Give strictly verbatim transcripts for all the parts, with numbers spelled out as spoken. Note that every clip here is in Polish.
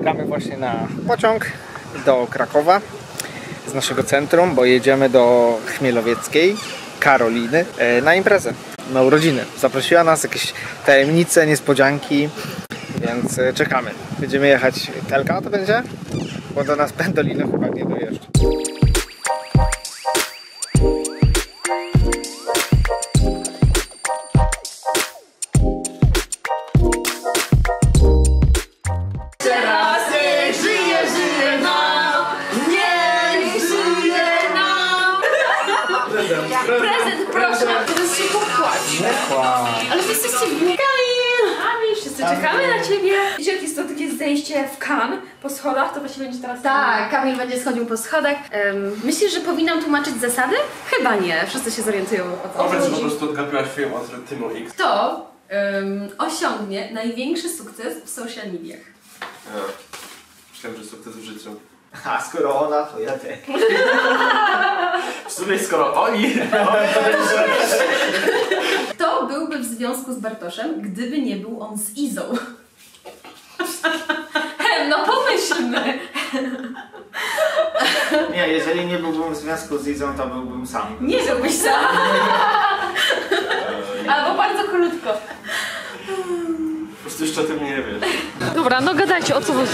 Czekamy właśnie na pociąg do Krakowa z naszego centrum, bo jedziemy do Chmielowieckiej Karoliny na imprezę, na urodziny. Zaprosiła nas, jakieś tajemnice, niespodzianki, więc czekamy. Będziemy jechać, Telka to będzie? Bo do nas Pendolino chyba nie dojeżdża. Prezent, proszę, teraz się popłać. Ale wy jesteście Kamil! Kamil, wszyscy czekamy na ciebie. Wiecie, jak jest to takie zejście w Cannes po schodach, to właśnie będzie teraz... Tak, Kamil będzie schodził po schodach. Um, myślisz, że powinnam tłumaczyć zasady? Chyba nie, wszyscy się zorientują o co chodzi. Po prostu odgapiłaś film od Tymu X. Kto um, osiągnie największy sukces w social mediach? Ja. Myślałem, że sukces w życiu. A skoro ona, to ja też. W sumie skoro oni... Kto byłby w związku z Bartoszem, gdyby nie był on z Izą? No pomyślmy. Nie, jeżeli nie byłbym w związku z Izą, to byłbym sam. Nie byłbyś sam. Albo bardzo krótko. Po prostu jeszcze o tym nie wiesz. Dobra, no gadajcie, o co chodzi.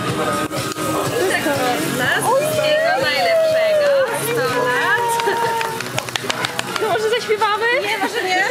Wszystkiego najlepszego, sto lat. No może zaśpiewamy? Nie, może nie.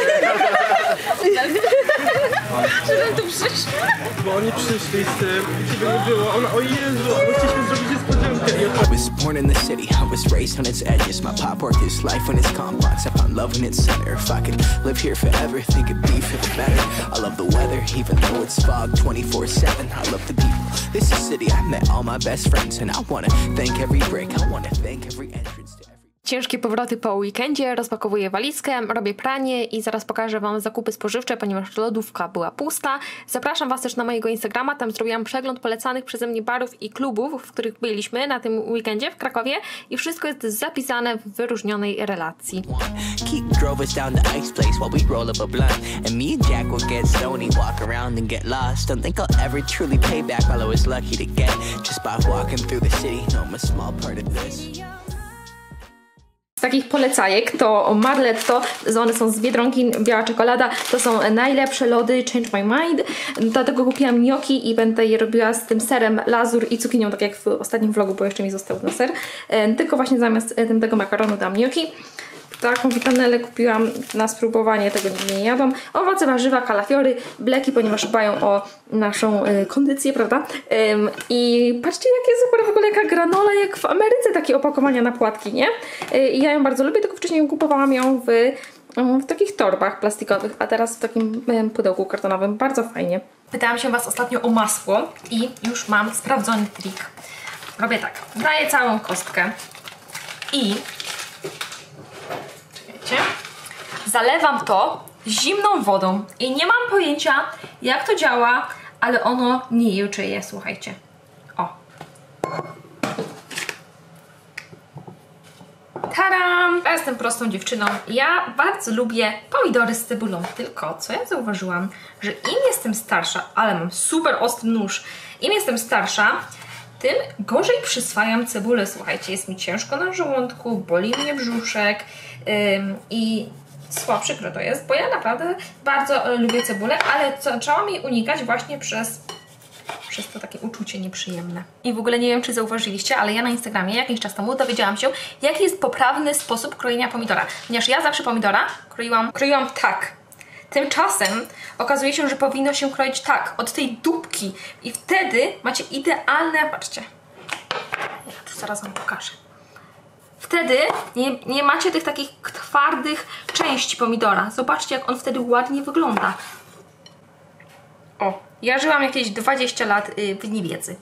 Żebym tu przyszła? Bo oni przyszli z tym, ciebie nie było, ona o Jezu, bo chcieliśmy zrobić niespodziankę. I was born in the city, I was raised on its edges. My pop worked his life on its complex. I found love in its center. If I could live here forever, think it'd be for the better. I love the weather, even though it's fog twenty-four seven. I love the people. This is city, I met all my best friends. And I wanna thank every break, I wanna thank every entrance to every... Ciężkie powroty po weekendzie, rozpakowuję walizkę, robię pranie i zaraz pokażę wam zakupy spożywcze, ponieważ lodówka była pusta. Zapraszam was też na mojego Instagrama, tam zrobiłam przegląd polecanych przeze mnie barów i klubów, w których byliśmy na tym weekendzie w Krakowie i wszystko jest zapisane w wyróżnionej relacji. Keith drove us down to Ice Place while we roll up a blunt. And me and Jack will get stoned, walk around and get lost. Don't think I'll ever truly pay back all I was lucky to get just by walking through the city. No, I'm a small part of this. Z takich polecajek to Marletto, one są z Biedronki, biała czekolada, to są najlepsze lody Change My Mind, dlatego kupiłam gnocchi i będę je robiła z tym serem lazur i cukinią, tak jak w ostatnim vlogu, bo jeszcze mi został na ser, tylko właśnie zamiast tego makaronu dam gnocchi. Taką witanelę kupiłam na spróbowanie, tego nigdy nie jadłam. Owoce, warzywa, kalafiory, bleki, ponieważ dbają o naszą y, kondycję, prawda? Ym, I patrzcie, jakie super w ogóle, jaka granola, jak w Ameryce, takie opakowania na płatki, nie? Y, ja ją bardzo lubię, tylko wcześniej kupowałam ją w, y, w takich torbach plastikowych, a teraz w takim y, pudełku kartonowym. Bardzo fajnie. Pytałam się was ostatnio o masło i już mam sprawdzony trik. Robię tak, daję całą kostkę i zalewam to zimną wodą i nie mam pojęcia, jak to działa, ale ono nie juczyje, słuchajcie. O. Tadam! Ja jestem prostą dziewczyną. Ja bardzo lubię pomidory z cebulą, tylko co ja zauważyłam, że im jestem starsza, ale mam super ostry nóż, im jestem starsza, tym gorzej przyswajam cebulę. Słuchajcie, jest mi ciężko na żołądku, boli mnie brzuszek ym, i sła, przykro to jest, bo ja naprawdę bardzo lubię cebulę, ale zaczęłam jej unikać właśnie przez, przez to takie uczucie nieprzyjemne. I w ogóle nie wiem, czy zauważyliście, ale ja na Instagramie jakiś czas temu dowiedziałam się, jaki jest poprawny sposób krojenia pomidora. Ponieważ ja zawsze pomidora kroiłam, kroiłam tak. Tymczasem okazuje się, że powinno się kroić tak, od tej dupki i wtedy macie idealne, patrzcie, ja tu zaraz wam pokażę. Wtedy nie, nie macie tych takich twardych części pomidora. Zobaczcie, jak on wtedy ładnie wygląda. O, ja żyłam jakieś dwadzieścia lat yy, w niewiedzy.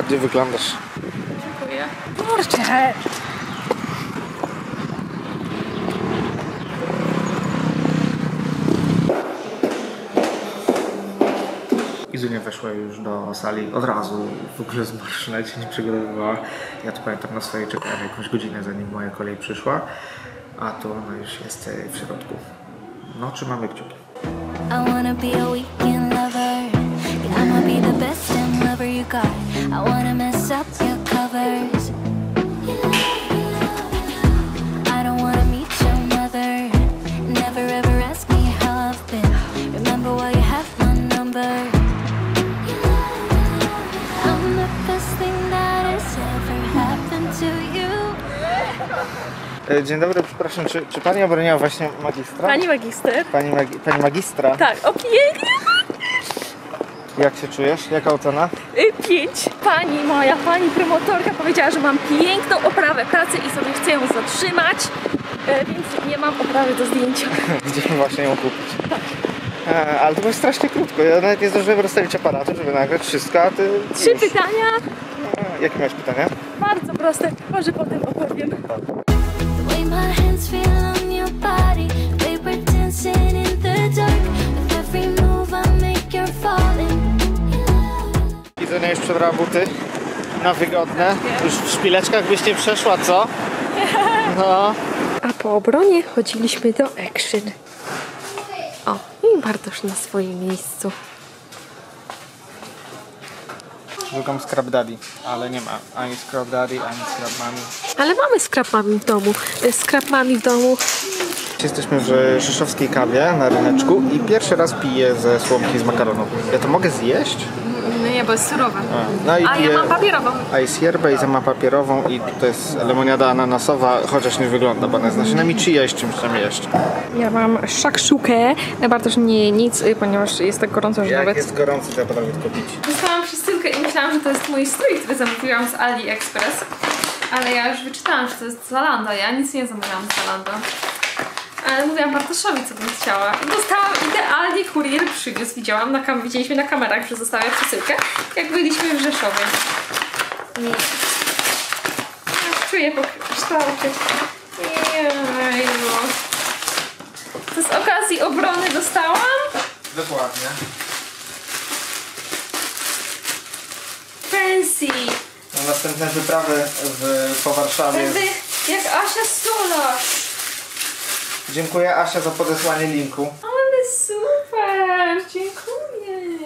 Gdzie wyglądasz? Dziękuję. Kurczę! Izunia weszła już do sali od razu, w ogóle zmarszczona, się nie przygotowywała. Ja tu pamiętam na swojej czekałem jakąś godzinę, zanim moja kolej przyszła, a tu ona już jest w środku. No, trzymamy kciuki. I wanna be a weekend lover. Yeah, I'ma be the best damn lover you got. I wanna mess up your covers. I don't wanna meet your mother. Never ever ask me how I've been. Remember why you have my number. I'm the best thing that has ever happened to you. Dzień dobry, przepraszam, czy, czy pani obroniła właśnie magistra? Pani magister? Pani, magi pani magistra? Tak, o pięknie! Jak się czujesz? Jaka ocena? Y, Pięć. Pani moja, pani promotorka powiedziała, że mam piękną oprawę pracy i sobie chcę ją zatrzymać, e, więc nie mam oprawy do zdjęcia. Gdzieśmy właśnie ją kupić. E, ale to było strasznie krótko. Ja nawet nie zdążyłem rozstawić aparatu, żeby nagrać wszystko, a ty... Trzy już. pytania. E, jakie miałeś pytania? Bardzo proste, może potem opowiem. The way my hands feel on your body, they were dancing in the dark. With every move I make, you're falling. Izunia już przebrała buty na wygodne. Już w szpileczkach byś nie przeszła, co? No. A po obronie chodziliśmy do Action. O, i Bartosz na swoim miejscu. Szukam Scrap Daddy, ale nie ma ani Scrap Daddy, ani Scrap Mommy. Ale mamy Scrap Mommy w domu. Scrap Mommy w domu. Jesteśmy w rzeszowskiej kawie na ryneczku i pierwszy raz piję ze słomki z makaronu. Ja to mogę zjeść? No nie, bo jest surowa. A, no i A piję ja mam papierową. ice yerbę, Iza ma papierową i to jest lemoniada ananasowa, chociaż nie wygląda, bo ona jest nasionami chia i z czymś tam jeszcze. Ja mam szakszukę. Bartosz nie je nic, ponieważ jest tak gorąco, że Jak nawet... jest gorąco, to ja potrafię tylko pić. Dostałam przesyłkę i myślałam, że to jest mój strój, który zamówiłam z AliExpress. Ale ja już wyczytałam, że to jest Zalando. Ja nic nie zamówiłam z Zalando. Ale mówiłam Bartoszowi, co bym chciała. I dostałam idealnie, kurier przywiózł. Widziałam na kam widzieliśmy na kamerach, że zostawia przesyłkę, jak byliśmy w Rzeszowie. I... Ja czuję po kształcie. Jeju. To z okazji obrony dostałam. Dokładnie. Fancy. Na następne wyprawy w, po Warszawie. Będę jak Asia Solasz. Dziękuję Asia za podesłanie linku. Ale super, dziękuję.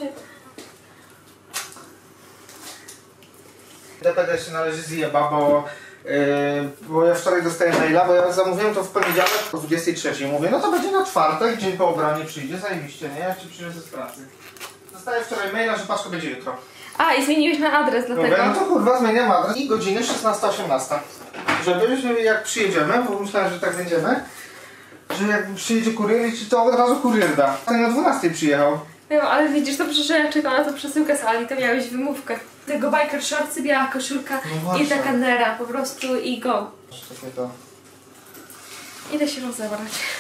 D P D się należy zjeba, bo, yy, bo ja wczoraj dostałem maila, bo ja zamówiłem to w poniedziałek o dwudziestej trzeciej. Mówię, no to będzie na czwartek, dzień po obronie przyjdzie, zajebiście, nie? Ja ci przyniosę z pracy. Dostałem wczoraj maila, że paczka będzie jutro. A, i zmieniłyśmy adres Mówię, dlatego. no to kurwa zmieniam adres i godziny szesnasta osiemnasta. Żebyśmy jak przyjedziemy, bo myślałem, że tak będziemy, że jak przyjedzie kurier, to od razu kurier da. Ten na dwunastej przyjechał. No, ale widzisz, dobrze, że ja czekam na tą przesyłkę z Ali, to miałeś wymówkę. Tego biker shortsy, biała koszulka No i właśnie. taka nera, po prostu i go. Takie to. Idę się rozebrać.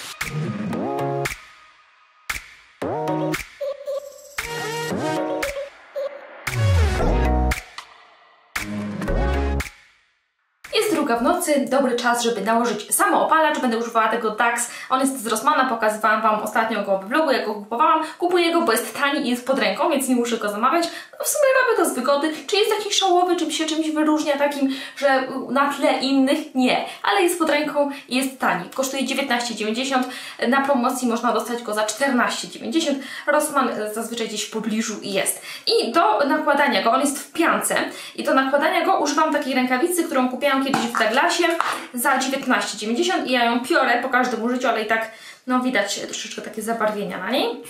Jest druga w nocy, dobry czas, żeby nałożyć samoopalacz. Będę używała tego Dax. On jest z Rossmana, pokazywałam Wam ostatnio go w vlogu, jak go kupowałam. Kupuję go, bo jest tani i jest pod ręką, więc nie muszę go zamawiać. No w sumie robię to z wygody. Czy jest taki szałowy, czy się czymś wyróżnia takim, że na tle innych? Nie. Ale jest pod ręką i jest tani. Kosztuje dziewiętnaście dziewięćdziesiąt. Na promocji można dostać go za czternaście dziewięćdziesiąt. Rossmann zazwyczaj gdzieś w pobliżu jest. I do nakładania go, on jest w piance. I do nakładania go używam takiej rękawicy, którą kupiłam kiedyś w Douglasie za dziewiętnaście dziewięćdziesiąt i ja ją piorę po każdym użyciu, ale i tak no widać troszeczkę takie zabarwienia na niej.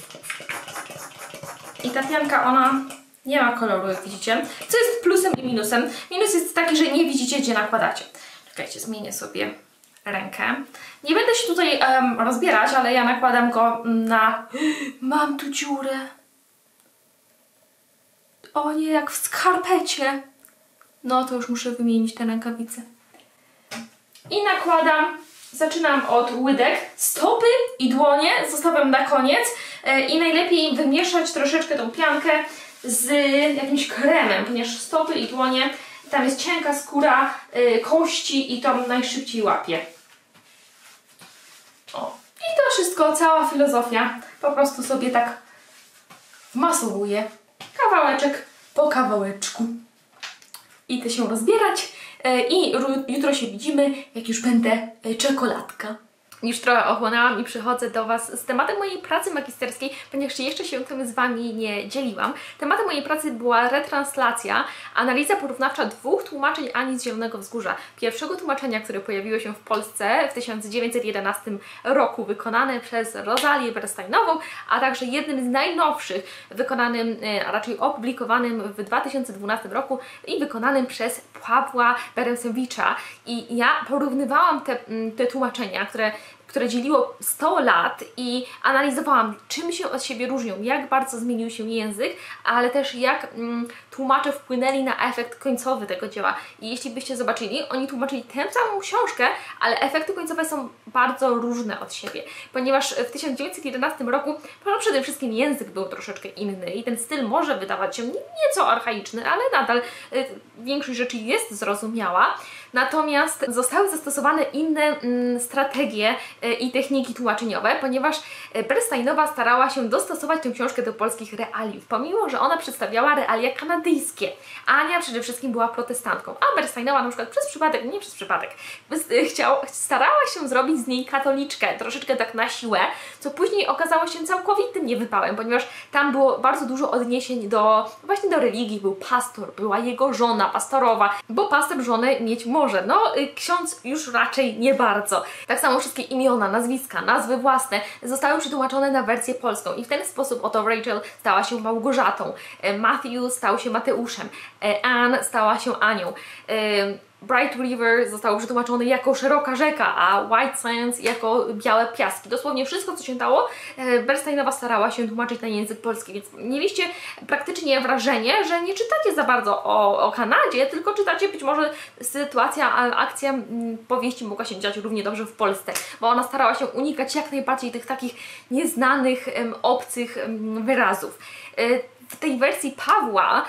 I ta pianka, ona nie ma koloru, jak widzicie, co jest plusem i minusem. Minus jest taki, że nie widzicie, gdzie nakładacie. Czekajcie, zmienię sobie rękę. Nie będę się tutaj um, rozbierać, ale ja nakładam go na... Mam tu dziurę. O nie, jak w skarpecie. No to już muszę wymienić tę rękawicę. I nakładam, zaczynam od łydek, stopy i dłonie, zostawiam na koniec. I najlepiej wymieszać troszeczkę tą piankę z jakimś kremem, ponieważ stopy i dłonie, tam jest cienka skóra, yy, kości i to najszybciej łapie. O. I to wszystko, cała filozofia, po prostu sobie tak wmasowuję kawałeczek po kawałeczku. Idę się rozbierać i jutro się widzimy, jak już będę czekoladka. Już trochę ochłonęłam i przychodzę do Was z tematem mojej pracy magisterskiej, ponieważ jeszcze się tym z Wami nie dzieliłam. Tematem mojej pracy była retranslacja, analiza porównawcza dwóch tłumaczeń Ani z Zielonego Wzgórza. Pierwszego tłumaczenia, które pojawiło się w Polsce w tysiąc dziewięćset jedenastym roku, wykonane przez Rozalię Bernsteinową, a także jednym z najnowszych, wykonanym, a raczej opublikowanym w dwa tysiące dwunastym roku i wykonanym przez Pawła Beremsewicza. I ja porównywałam te, te tłumaczenia, które które dzieliło sto lat i analizowałam, czym się od siebie różnią, jak bardzo zmienił się język, ale też jak mm, tłumacze wpłynęli na efekt końcowy tego dzieła. I jeśli byście zobaczyli, oni tłumaczyli tę samą książkę, ale efekty końcowe są bardzo różne od siebie, ponieważ w tysiąc dziewięćset jedenastym roku no przede wszystkim język był troszeczkę inny i ten styl może wydawać się nieco archaiczny, ale nadal y, większość rzeczy jest zrozumiała. Natomiast zostały zastosowane inne mm, strategie y, i techniki tłumaczeniowe, ponieważ Bernsteinowa starała się dostosować tę książkę do polskich realiów, pomimo że ona przedstawiała realia kanadyjskie. Ania przede wszystkim była protestantką, a Bernsteinowa na przykład przez przypadek, nie przez przypadek, chciał, starała się zrobić z niej katoliczkę, troszeczkę tak na siłę, co później okazało się całkowitym niewypałem, ponieważ tam było bardzo dużo odniesień do właśnie do religii. Był pastor, była jego żona pastorowa, bo pastor żonę mieć może, no ksiądz już raczej nie bardzo. Tak samo wszystkie imiona, nazwiska, nazwy własne zostały przetłumaczone na wersję polską i w ten sposób oto Rachel stała się Małgorzatą, Matthew stał się Mateuszem, Anne stała się Anią, Bright River zostało przetłumaczone jako szeroka rzeka, a White Sands jako białe piaski. Dosłownie wszystko, co się dało, Bernsteinowa starała się tłumaczyć na język polski, więc mieliście praktycznie wrażenie, że nie czytacie za bardzo o, o Kanadzie, tylko czytacie być może sytuacja, akcja powieści mogła się dziać równie dobrze w Polsce, bo ona starała się unikać jak najbardziej tych takich nieznanych, obcych wyrazów. W tej wersji Pawła,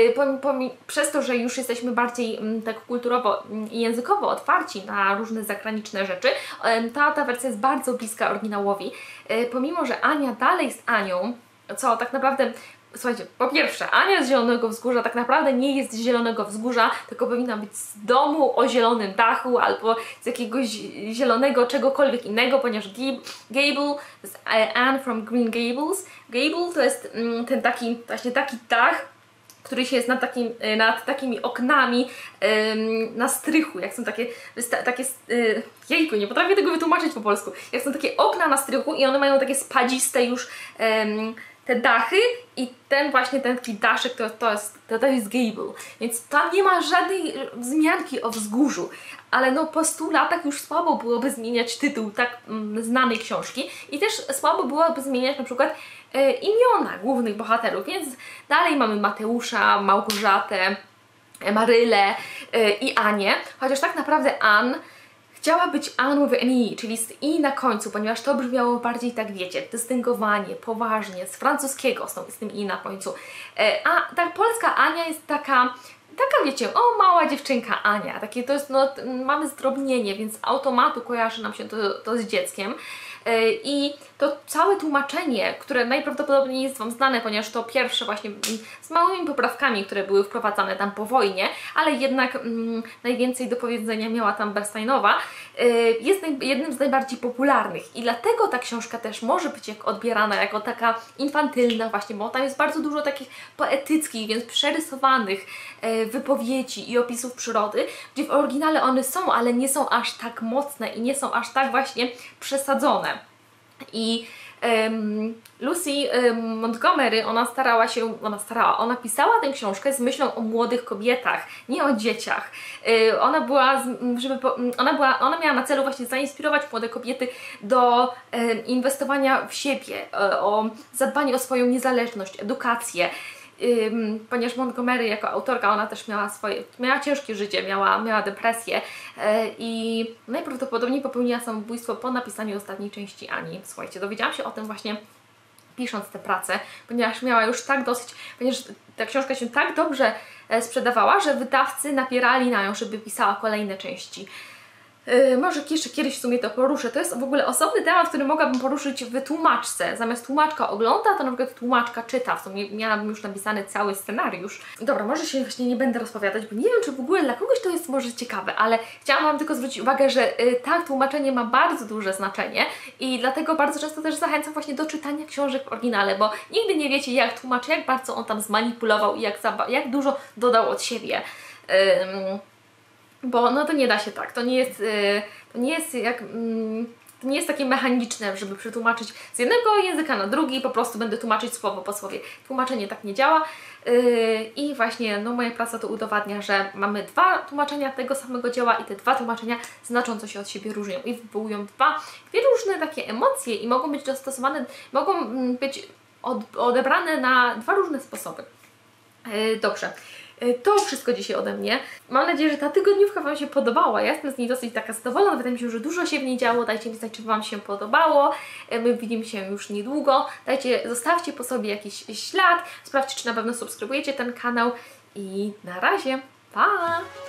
yy, przez to, że już jesteśmy bardziej yy, tak kulturowo i yy, językowo otwarci na różne zagraniczne rzeczy, yy, ta, ta wersja jest bardzo bliska oryginałowi. Yy, pomimo, że Ania dalej jest Anią, co tak naprawdę, słuchajcie, po pierwsze, Ania z Zielonego Wzgórza tak naprawdę nie jest z Zielonego Wzgórza, tylko powinna być z domu o zielonym dachu albo z jakiegoś zielonego czegokolwiek innego, ponieważ Gable to jest Anne from Green Gables. Gable to jest mm, ten taki, właśnie taki dach, który się jest nad, takim, nad takimi oknami ym, na strychu, jak są takie, takie yy, jejku, nie potrafię tego wytłumaczyć po polsku, jak są takie okna na strychu i one mają takie spadziste już ym, te dachy i ten właśnie ten taki daszek to, to, jest, to, to jest Gable, więc tam nie ma żadnej wzmianki o wzgórzu, ale no po stu latach już słabo byłoby zmieniać tytuł tak mm, znanej książki i też słabo byłoby zmieniać na przykład e, imiona głównych bohaterów, więc dalej mamy Mateusza, Małgorzatę, Marylę e, i Anię, chociaż tak naprawdę Anne chciała być Anne with an E, czyli z I na końcu, ponieważ to brzmiało bardziej tak, wiecie, dystyngowanie, poważnie, z francuskiego z tym I na końcu. A ta polska Ania jest taka, taka wiecie, o mała dziewczynka Ania, takie to jest, no mamy zdrobnienie, więc z automatu kojarzy nam się to, to z dzieckiem. I to całe tłumaczenie, które najprawdopodobniej jest Wam znane, ponieważ to pierwsze właśnie z małymi poprawkami, które były wprowadzane tam po wojnie, ale jednak mm, najwięcej do powiedzenia miała tam Bernsteinowa, jest jednym z najbardziej popularnych i dlatego ta książka też może być jak odbierana jako taka infantylna właśnie, bo tam jest bardzo dużo takich poetyckich, więc przerysowanych wypowiedzi i opisów przyrody, gdzie w oryginale one są, ale nie są aż tak mocne i nie są aż tak właśnie przesadzone. I um, Lucy um, Montgomery, ona starała się, ona starała, ona pisała tę książkę z myślą o młodych kobietach, nie o dzieciach. Yy, ona była, żeby, ona była, ona miała na celu właśnie zainspirować młode kobiety do yy, inwestowania w siebie, yy, o zadbanie o swoją niezależność, edukację. Ym, ponieważ Montgomery jako autorka, ona też miała swoje, miała ciężkie życie, miała, miała depresję yy, i najprawdopodobniej popełniła samobójstwo po napisaniu ostatniej części Ani. Słuchajcie, dowiedziałam się o tym właśnie pisząc tę pracę, ponieważ miała już tak dosyć, ponieważ ta książka się tak dobrze sprzedawała, że wydawcy napierali na nią, żeby pisała kolejne części. Yy, może jeszcze kiedyś w sumie to poruszę. To jest w ogóle osobny temat, który mogłabym poruszyć w tłumaczce. Zamiast tłumaczka ogląda, to na przykład tłumaczka czyta. W sumie miałabym już napisany cały scenariusz. Dobra, może się właśnie nie będę rozpowiadać, bo nie wiem, czy w ogóle dla kogoś to jest może ciekawe, ale chciałam Wam tylko zwrócić uwagę, że yy, tak, tłumaczenie ma bardzo duże znaczenie i dlatego bardzo często też zachęcam właśnie do czytania książek w oryginale, bo nigdy nie wiecie, jak tłumacz, jak bardzo on tam zmanipulował i jak, jak dużo dodał od siebie. Yy, Bo no to nie da się tak, to nie jest, yy, to nie jest jak, yy, to nie jest takie mechaniczne, żeby przetłumaczyć z jednego języka na drugi i po prostu będę tłumaczyć słowo po słowie. Tłumaczenie tak nie działa yy, i właśnie no moja praca to udowadnia, że mamy dwa tłumaczenia tego samego dzieła i te dwa tłumaczenia znacząco się od siebie różnią i wywołują dwa, dwie różne takie emocje i mogą być dostosowane, mogą być od, odebrane na dwa różne sposoby. Yy, dobrze. To wszystko dzisiaj ode mnie. Mam nadzieję, że ta tygodniówka Wam się podobała. Ja jestem z niej dosyć taka zadowolona. Wydaje mi się, że dużo się w niej działo. Dajcie mi znać, czy Wam się podobało. My widzimy się już niedługo. Dajcie, zostawcie po sobie jakiś ślad. Sprawdźcie, czy na pewno subskrybujecie ten kanał. I na razie. Pa!